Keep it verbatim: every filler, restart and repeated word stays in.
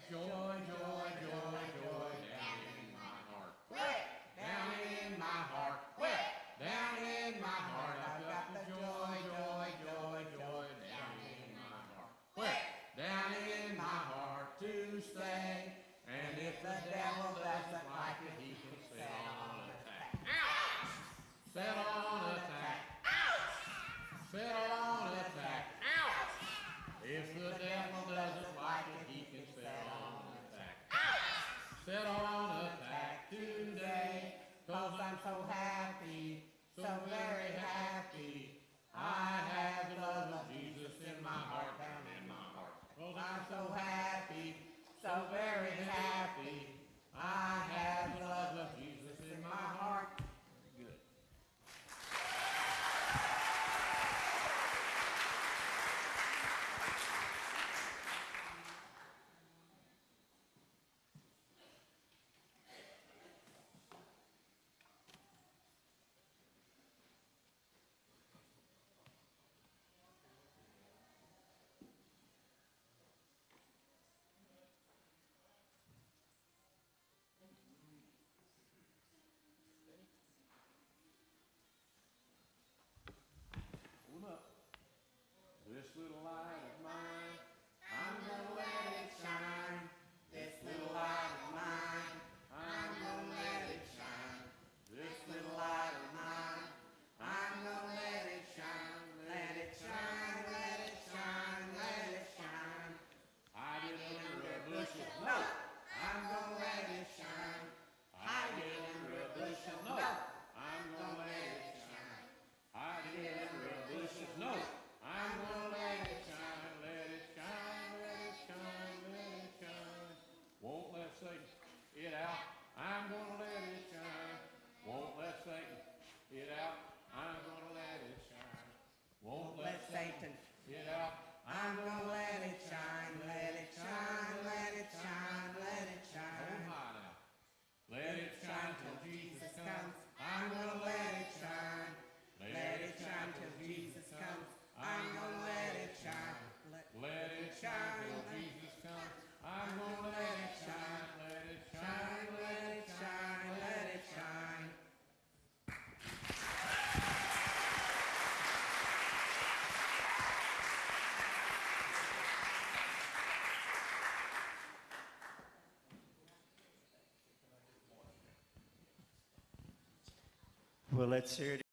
joy, joy, joy, joy down in my heart. Quick! Down in my heart. Quick! Down in my heart. I've got the joy, joy, joy, joy down in my heart. Quick! Down in my heart to stay. And if the devil doesn't like it, he can set on attack. Ouch! Set on attack. Ouch! Set on attack. Ouch! If the devil doesn't like it, he can set on attack. Ouch! Set on attack today. Cause I'm so happy, so very happy. I have the love of Jesus in my heart, down in my heart. Cause I'm so happy, so very happy. I have the love of Jesus in my heart. Good. This little light of mine, I'm gonna let it shine. This little light of mine, I'm gonna let it shine. This little light of mine, I'm gonna let it shine. Let it shine, let it shine, let it shine. Hide it under a bushel, no, I'm gonna let it shine. Hide it under a bushel, no, I'm gonna let it shine. Hide it under a bushel, no. I'm gonna let it shine, let it shine, let it shine, let it shine. Won't let Satan it out. I'm gonna let it shine. Won't let Satan it out. I'm gonna let it shine. Won't let Satan it out. I'm gonna let it shine, let it shine, let it shine, let it shine. Oh my now. Let it shine till Jesus comes. I'm gonna let it shine. Let it shine till Jesus comes. I'm gonna let it shine. Let, let it shine till Jesus comes. I'm gonna let it shine. Let it shine. Let it shine. Let it shine. Well, let's hear it.